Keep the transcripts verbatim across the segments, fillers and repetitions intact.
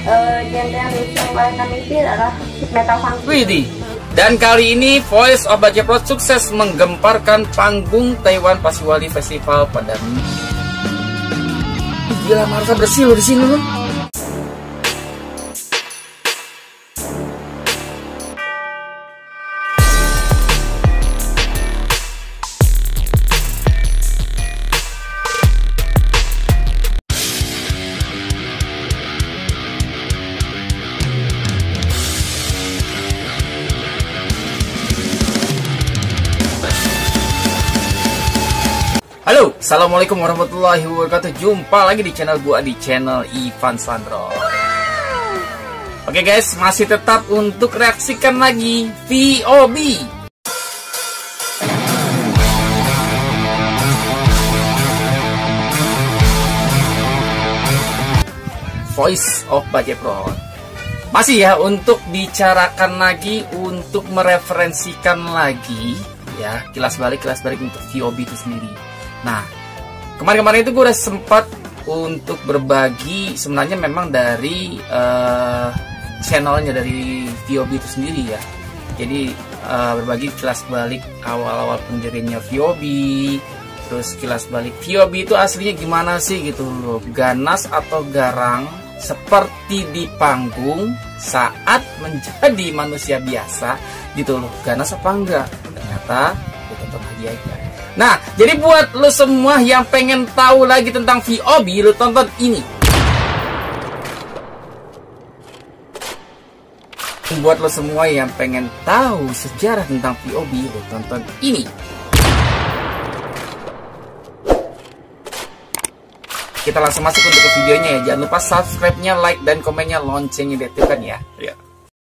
uh, genre yang diusung oleh kami itu adalah metal funky. Widih. Dan kali ini Voice of Bajeprot sukses menggemparkan panggung Taiwan Pasiwali Festival pada Minggu. Gila, Marsa bersih lo di sini lo. Halo, assalamualaikum warahmatullahi wabarakatuh. Jumpa lagi di channel gua, di channel Ivan Sandro. Oke guys, masih tetap untuk reaksikan lagi V O B. Voice of Bajeprot. Masih ya, untuk bicarakan lagi, untuk mereferensikan lagi ya, kilas balik kilas balik untuk V O B itu sendiri. Nah, kemarin-kemarin itu gue udah sempat untuk berbagi sebenarnya memang dari uh, channelnya dari V O B itu sendiri ya. Jadi uh, berbagi kilas balik awal-awal pendirinya V O B, terus kilas balik V O B itu aslinya gimana sih gitu loh, ganas atau garang seperti di panggung saat menjadi manusia biasa gitu loh, ganas apa enggak? Ternyata ditonton lagi aja. Nah, jadi buat lo semua yang pengen tahu lagi tentang V O B, lo tonton ini. Buat lo semua yang pengen tahu sejarah tentang V O B, lo tonton ini. Kita langsung masuk untuk ke videonya ya. Jangan lupa subscribe-nya, like, dan komennya, loncengnya diaktifkan ya. Ya.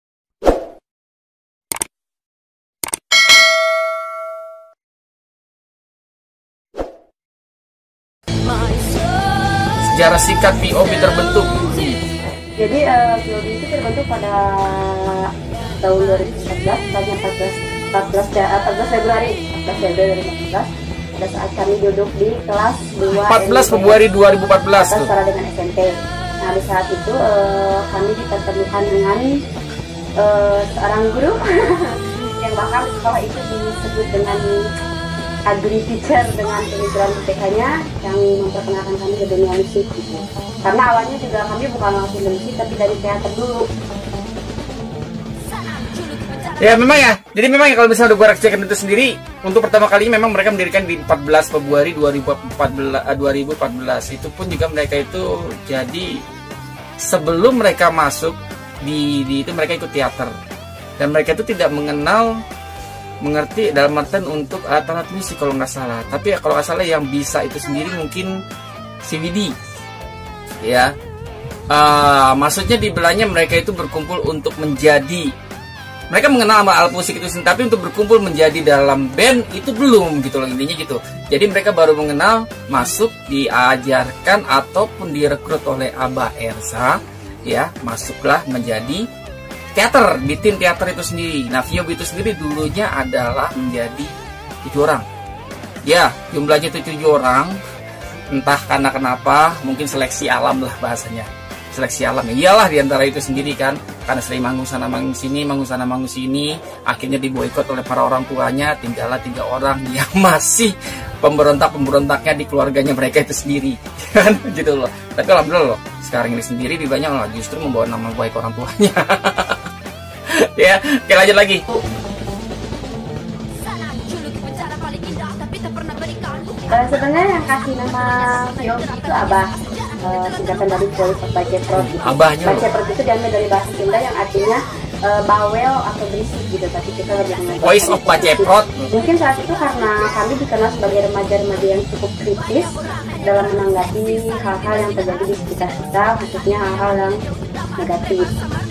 Sejarah singkat V O B terbentuk. Jadi uh, V O B itu terbentuk pada tahun dua ribu empat belas, tanggal empat belas Februari dua ribu empat belas. Pada saat kami duduk di kelas dua empat belas Februari dua ribu empat belas tuh. Setara dengan S M P. Nah, di saat itu uh, kami dipertemukan dengan uh, seorang guru yang bahkan di sekolah itu disebut dengan agri teacher dengan pemikiran I P K-nya yang memperkenalkan kami ke dunia musik gitu. Karena awalnya juga kami bukan langsung dari musik tapi dari teater dulu. Ya memang ya, jadi memang ya kalau misalnya udah gue reaksikan itu sendiri, untuk pertama kali memang mereka mendirikan di empat belas Februari dua ribu empat belas. Itu pun juga mereka itu jadi sebelum mereka masuk di, di itu mereka ikut teater. Dan mereka itu tidak mengenal, mengerti dalam artian untuk alat-alat musik kalau nggak salah. Tapi ya, kalau nggak salah yang bisa itu sendiri mungkin C V D. Ya, uh, maksudnya di belanya mereka itu berkumpul untuk menjadi, mereka mengenal sama alat musik itu sendiri, tapi untuk berkumpul menjadi dalam band itu belum gitu loh, intinya gitu. Jadi mereka baru mengenal, masuk, diajarkan ataupun direkrut oleh Abah Ersa, ya masuklah menjadi teater, di tim teater itu sendiri. Nah, V O B itu sendiri dulunya adalah menjadi tujuh orang. Ya, jumlahnya itu tujuh orang. Entah karena kenapa, mungkin seleksi alam lah bahasanya. Seleksi alam ya. Iyalah diantara itu sendiri kan. Karena sering manggung sana manggung sini, manggung sana manggung sini, akhirnya diboikot oleh para orang tuanya. Tinggallah tiga orang yang masih pemberontak-pemberontaknya di keluarganya mereka itu sendiri. Kan gitu loh. Tapi alhamdulillah loh, sekarang ini sendiri di banyak loh justru membawa nama baik orang tuanya. Ya, oke lanjut lagi. Uh, sebenarnya yang kasih nama V O B itu Abah, uh, singkatan dari Voice of Bajeprot. Abahnya. Bajeprot itu diambil dari bahasa Sunda yang artinya uh, bawel atau berisik gitu. Tapi kita lebih mengenal Voice of Bajeprot. Mungkin saat itu karena kami dikenal sebagai remaja-remaja yang cukup kritis dalam menanggapi hal-hal yang terjadi di sekitar kita, khususnya hal-hal yang negatif.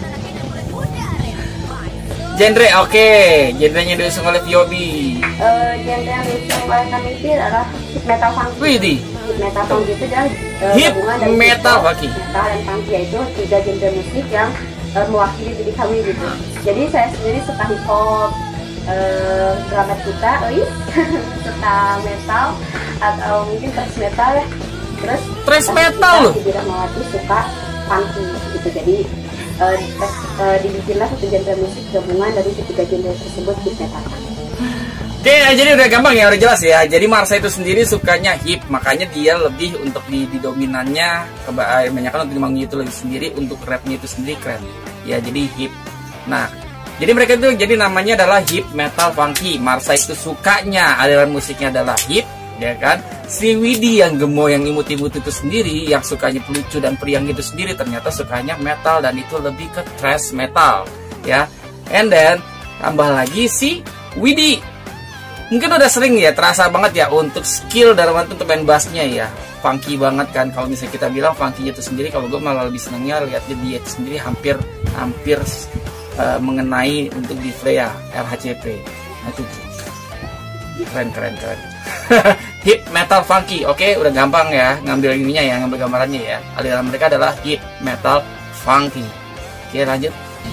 Genre, oke, okay. Genrenya diusung oleh V O B. Uh, genre yang diusung oleh kami itu adalah hip metal funky. Widih. Hip metal funky itu adalah uh, hip dari metal funky. Metal dan funky, yaitu tiga genre musik yang uh, mewakili diri kami gitu. Jadi saya sendiri suka hip hop, uh, drama kita, oi, suka metal atau mungkin thrash metal ya. Terus thrash metal loh. Tidak Mawati suka funky gitu. Jadi uh, uh, dibikinlah satu genre musik gabungan dari ketiga genre tersebut, hip metal. Oke, jadi udah gampang ya, udah jelas ya. Jadi Marsha itu sendiri sukanya hip, makanya dia lebih untuk di, di dominannya kebanyakan untuk dimangnya itu lebih sendiri, untuk rapnya itu sendiri keren. Ya, jadi hip. Nah, jadi mereka itu jadi namanya adalah hip metal funky. Marsha itu sukanya aliran musiknya adalah hip, ya kan? Si Widi yang gemo, yang imut-imut itu sendiri, yang sukanya pelucu dan periang itu sendiri, ternyata sukanya metal dan itu lebih ke thrash metal, ya. And then tambah lagi si Widi. Mungkin udah sering ya, terasa banget ya untuk skill dalam arti untuk main bassnya ya. Funky banget kan, kalau misalnya kita bilang funky itu sendiri, kalau gue malah lebih senangnya lihatnya dia itu sendiri hampir hampir uh, mengenai untuk di Freya R H C P. Nah itu keren keren keren. Hip metal funky, oke udah gampang ya ngambil ininya ya, ngambil gambarannya ya. Aliran mereka adalah hip metal funky. Oke lanjut.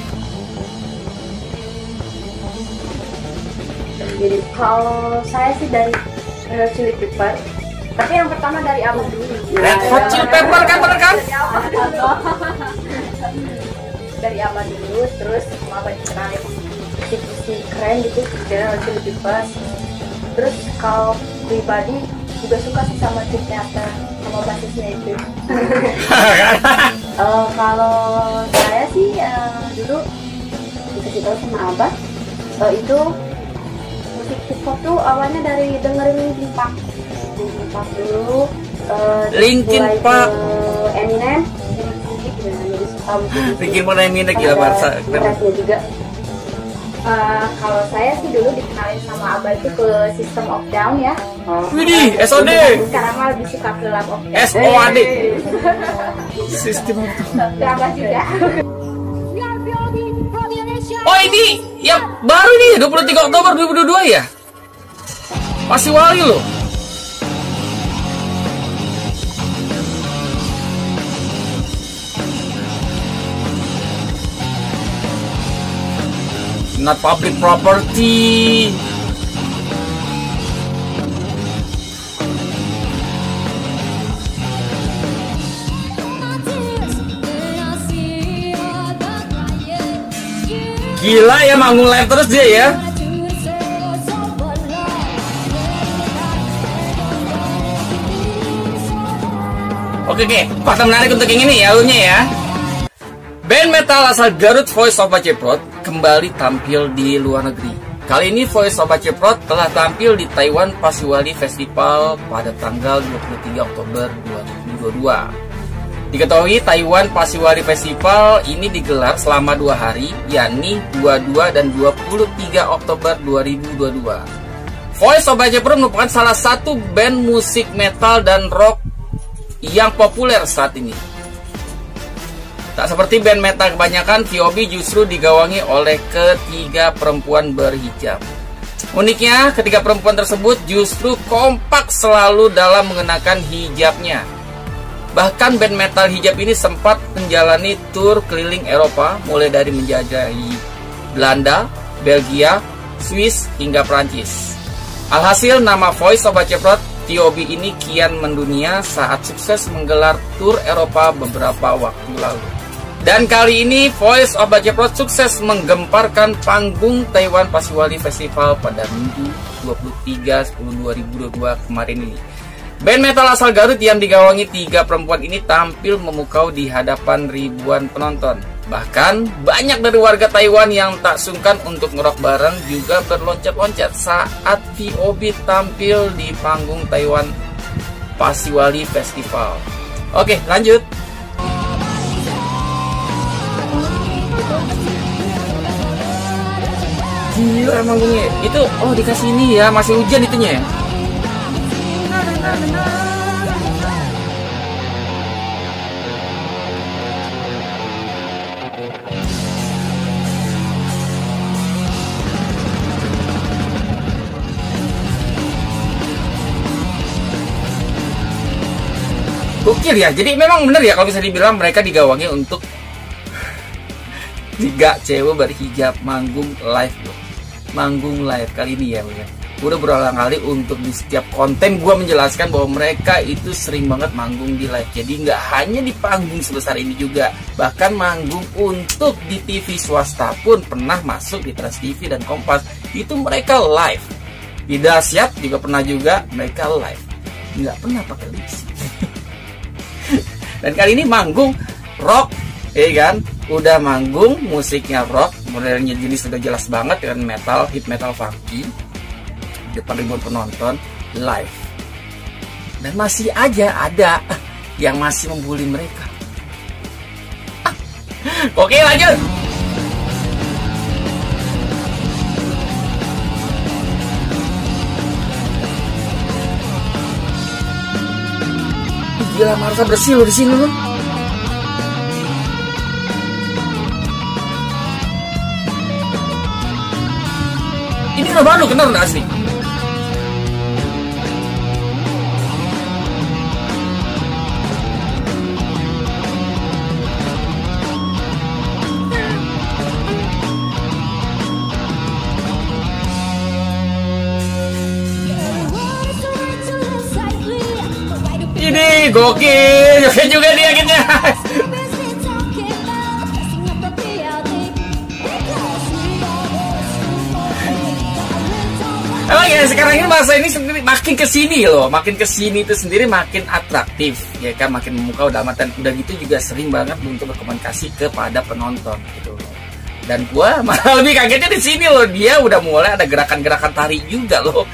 Jadi kalau saya sih dari Red Hot Chili Pepper, tapi yang pertama dari Abad dulu. Red Hot Chili Pepper kan bener kan? Dari Abad dulu, terus Abad dikenalin si keren gitu dari Red Hot Chili Pepper. Terus kalau pribadi juga suka sih sama Chip Theater, sama basisnya itu. uh, kalau saya sih uh, dulu dikasih tahu sama Abad uh, itu musik hip hop tuh awalnya dari dengerin Linkin Park. Linkin Park dulu. Uh, Linkin Park. Eminem. Jadi suka musik. Linkin Park Eminem gila Marsha. Beratnya juga. Uh, kalau saya sih dulu dikenalin sama Abah itu ke System of Down ya. Widih, S O D. Sekarang mah lebih suka ke Love of Down. S O A D. System of Down. Abah juga. Oh ini yang baru nih dua puluh tiga Oktober dua ribu dua puluh dua ya? Masih wali loh. Not public property. Gila ya, manggung live terus dia ya. Oke oke, fakta menarik untuk yang ini ya, alurnya ya. Band metal asal Garut Voice of Baceprot kembali tampil di luar negeri. Kali ini Voice of Baceprot telah tampil di Taiwan Pasiwali Festival pada tanggal dua puluh tiga Oktober dua ribu dua puluh dua. Diketahui Taiwan Pasiwali Festival ini digelar selama dua hari, yakni dua puluh dua dan dua puluh tiga Oktober dua ribu dua puluh dua. Voice of Baceprot merupakan salah satu band musik metal dan rock yang populer saat ini. Tak seperti band metal kebanyakan, V O B justru digawangi oleh ketiga perempuan berhijab. Uniknya, ketiga perempuan tersebut justru kompak selalu dalam mengenakan hijabnya. Bahkan band metal hijab ini sempat menjalani tur keliling Eropa, mulai dari menjelajahi Belanda, Belgia, Swiss, hingga Prancis. Alhasil, nama Voice of Baceprot V O B ini kian mendunia saat sukses menggelar tur Eropa beberapa waktu lalu. Dan kali ini Voice of Baceprot sukses menggemparkan panggung Taiwan Pasiwali Festival pada Minggu dua puluh tiga sepuluh dua ribu dua puluh dua kemarin ini. Band metal asal Garut yang digawangi tiga perempuan ini tampil memukau di hadapan ribuan penonton. Bahkan banyak dari warga Taiwan yang tak sungkan untuk ngerok bareng juga berloncat-loncat saat V O B tampil di panggung Taiwan Pasiwali Festival. Oke, lanjut. Gila manggungnya. Itu oh dikasih ini ya, masih hujan itunya. Gokil ya, jadi memang bener ya kalau bisa dibilang mereka digawangi untuk tiga cewek berhijab manggung live loh. Manggung live kali ini ya, ya. udah berulang kali untuk di setiap konten gue menjelaskan bahwa mereka itu sering banget manggung di live. Jadi nggak hanya di panggung sebesar ini juga, bahkan manggung untuk di T V swasta pun pernah masuk di Trans T V dan Kompas. Itu mereka live. Di Dahsyat juga pernah juga mereka live. Nggak pernah pakai lipstick. Dan kali ini manggung rock, ya kan? Udah manggung musiknya rock, modelnya jenis sudah jelas banget dengan metal, hit metal funky. Depan ribuan penonton live, dan masih aja ada yang masih membuli mereka. Oke, lanjut. Gila, Marsa bersih lo di sini lo. Ini kenapa lu kenal nggak asli? Ini gokil, joget juga dia akhirnya. Emang ya sekarang ini bahasa ini sendiri makin kesini loh, makin kesini itu sendiri makin atraktif, ya kan, makin memukau dalam dan udah gitu juga sering banget untuk berkomunikasi kepada penonton gitu loh. Dan gua malah lebih kagetnya di sini loh, dia udah mulai ada gerakan-gerakan tari juga loh.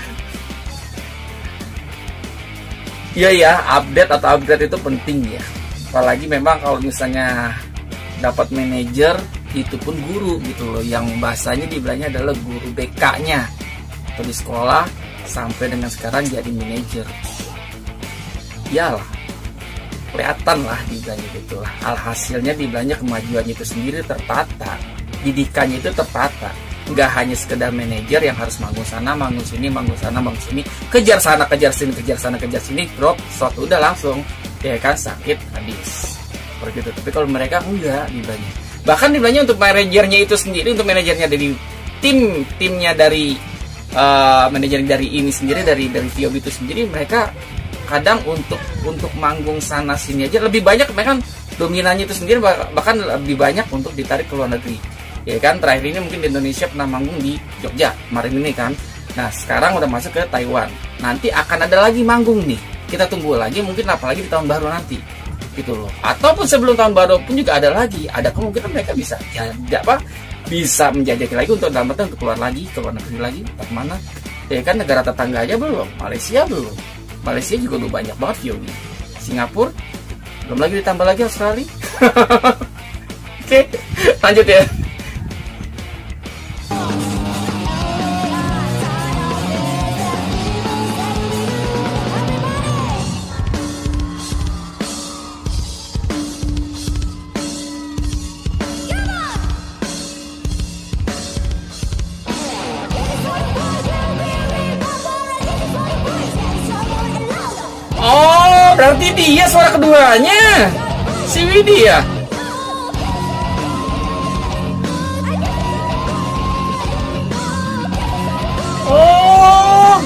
Iya ya, update atau upgrade itu penting ya. Apalagi memang kalau misalnya dapat manajer itu pun guru gitu loh, yang bahasanya dibilangnya adalah guru B K-nya atau di sekolah sampai dengan sekarang jadi manajer. Iyalah, kelihatan lah dibilangnya gitu lah. Alhasilnya dibilangnya kemajuannya itu sendiri tertata, didikannya itu tertata. Nggak hanya sekedar manajer yang harus manggung sana, manggung sini, manggung sana, manggung sini, kejar sana, kejar sini, kejar sana, kejar sini, drop, shot, udah langsung, ya kan, sakit, habis. Seperti itu. Tapi kalau mereka enggak dibilangnya. Bahkan dibilangnya untuk manajernya itu sendiri, untuk manajernya dari tim, timnya dari uh, manajer dari ini sendiri, dari dari V O B itu sendiri, mereka kadang untuk untuk manggung sana sini aja lebih banyak, mereka dominannya itu sendiri bahkan lebih banyak untuk ditarik ke luar negeri. Ya kan, terakhir ini mungkin di Indonesia pernah manggung di Jogja kemarin ini kan. Nah sekarang udah masuk ke Taiwan. Nanti akan ada lagi manggung nih. Kita tunggu lagi, mungkin apalagi di tahun baru nanti gitu loh. Ataupun sebelum tahun baru pun juga ada lagi. Ada kemungkinan mereka bisa ya apa bisa menjajaki lagi untuk dalam arti untuk keluar lagi, ke luar negeri lagi, ke mana. Ya kan, negara tetangga aja belum, Malaysia belum. Malaysia juga udah banyak banget V O B. Singapura belum lagi, ditambah lagi Australia. Oke, lanjut ya. Oh, berarti dia suara keduanya, si Widi ya? Oh,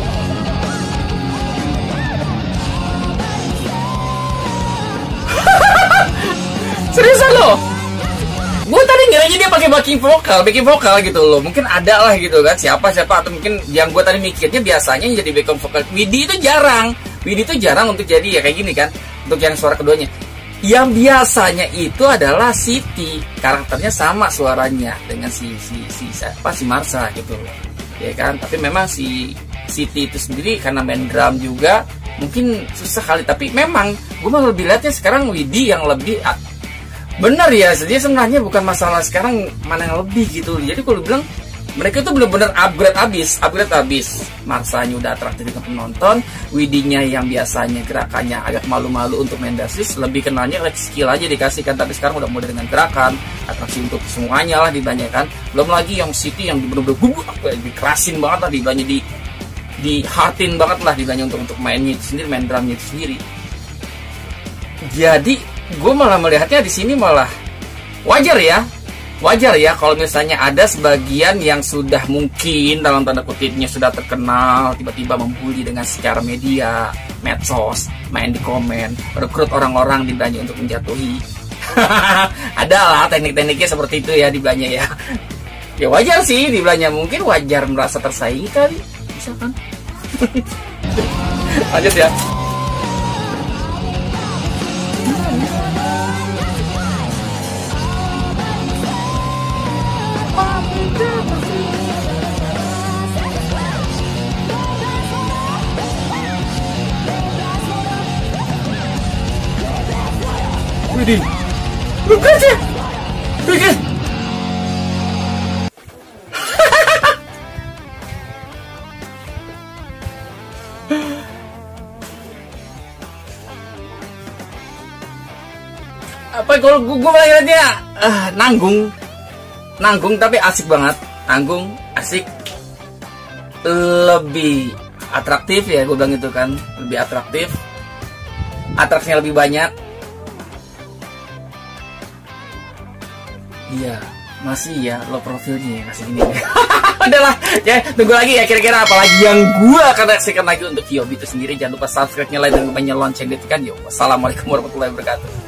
seriusan loh? Gue tadi ngiranya dia pakai backing vokal, backing vokal gitu loh. Mungkin ada lah gitu kan, siapa siapa atau mungkin yang gue tadi mikirnya biasanya yang jadi backing vokal. Widi itu jarang. Widi itu jarang untuk jadi ya kayak gini kan, untuk yang suara keduanya. Yang biasanya itu adalah Siti, karakternya sama suaranya dengan si si si siapa si Marsa gitu loh, ya kan. Tapi memang si Siti itu sendiri karena main drum juga mungkin susah kali. Tapi memang gue malah lebih lihatnya sekarang Widi yang lebih bener ya. Jadi sebenarnya bukan masalah sekarang mana yang lebih gitu. Jadi kalau bilang mereka itu benar-benar upgrade abis, upgrade abis. Marsanya udah atraktif dengan penonton, Widinya yang biasanya gerakannya agak malu-malu untuk main dasis, lebih kenalnya like skill aja dikasihkan, tapi sekarang udah mulai dengan gerakan, atraksi untuk semuanya lah dibanyakan. Belum lagi yang Siti yang benar-benar gugup, dikerasin banget lah dibanyak, di di heartin banget lah dibanyak untuk untuk mainnya itu sendiri, main drumnya itu sendiri. Jadi gue malah melihatnya di sini malah wajar ya. wajar ya kalau misalnya ada sebagian yang sudah mungkin dalam tanda kutipnya sudah terkenal tiba-tiba membuli dengan secara media, medsos, main di komen, rekrut orang-orang di Belanja untuk menjatuhi. Ada lah teknik-tekniknya seperti itu ya di Belanja ya. Ya wajar sih di Belanja, mungkin wajar merasa tersaingi kali, bisa kan? Lanjut ya. Widih, bukan sih, bikin. Apa kalau gue melihatnya uh, nanggung, nanggung tapi asik banget, nanggung, asik, lebih atraktif ya gue bilang itu kan, lebih atraktif, atraksinya lebih banyak. Iya, masih ya low profilnya ya, masih gini ya. Udahlah, ya tunggu lagi ya kira-kira apalagi yang gue akan reaksikan lagi untuk Yobi itu sendiri. Jangan lupa subscribe, like, dan lupa lonceng ditekan. Yo, wassalamualaikum warahmatullahi wabarakatuh.